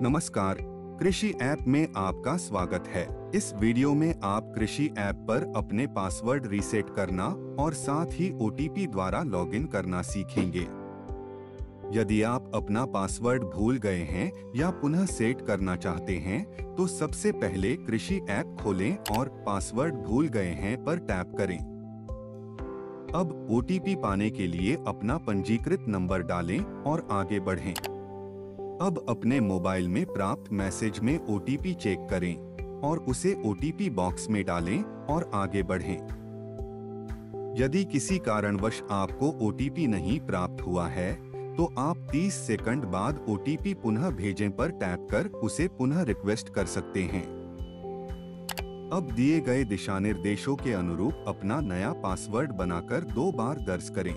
नमस्कार, कृषि ऐप में आपका स्वागत है। इस वीडियो में आप कृषि ऐप पर अपने पासवर्ड रीसेट करना और साथ ही ओटीपी द्वारा लॉगिन करना सीखेंगे। यदि आप अपना पासवर्ड भूल गए हैं या पुनः सेट करना चाहते हैं, तो सबसे पहले कृषि ऐप खोलें और पासवर्ड भूल गए हैं पर टैप करें। अब ओटीपी पाने के लिए अपना पंजीकृत नंबर डालें और आगे बढ़ें। अब अपने मोबाइल में प्राप्त मैसेज में ओटीपी चेक करें और उसे ओटीपी बॉक्स में डालें और आगे बढ़ें। यदि किसी कारणवश आपको ओटीपी नहीं प्राप्त हुआ है, तो आप 30 सेकंड बाद ओटीपी पुनः भेजें पर टैप कर उसे पुनः रिक्वेस्ट कर सकते हैं। अब दिए गए दिशानिर्देशों के अनुरूप अपना नया पासवर्ड बनाकर 2 बार दर्ज करें।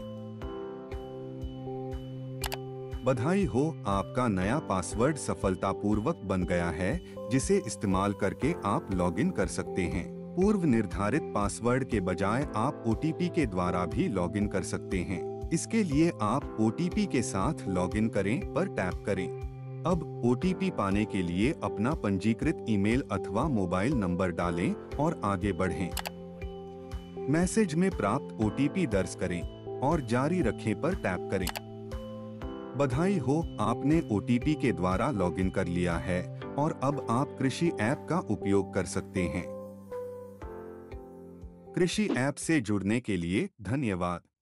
बधाई हो, आपका नया पासवर्ड सफलतापूर्वक बन गया है, जिसे इस्तेमाल करके आप लॉगिन कर सकते हैं। पूर्व निर्धारित पासवर्ड के बजाय आप ओटीपी के द्वारा भी लॉगिन कर सकते हैं। इसके लिए आप ओटीपी के साथ लॉगिन करें पर टैप करें। अब ओटीपी पाने के लिए अपना पंजीकृत ईमेल अथवा मोबाइल नंबर डालें और आगे बढ़ें। मैसेज में प्राप्त ओटीपी दर्ज करें और जारी रखें पर टैप करें। बधाई हो, आपने ओटीपी के द्वारा लॉगिन कर लिया है और अब आप कृषि ऐप का उपयोग कर सकते हैं। कृषि ऐप से जुड़ने के लिए धन्यवाद।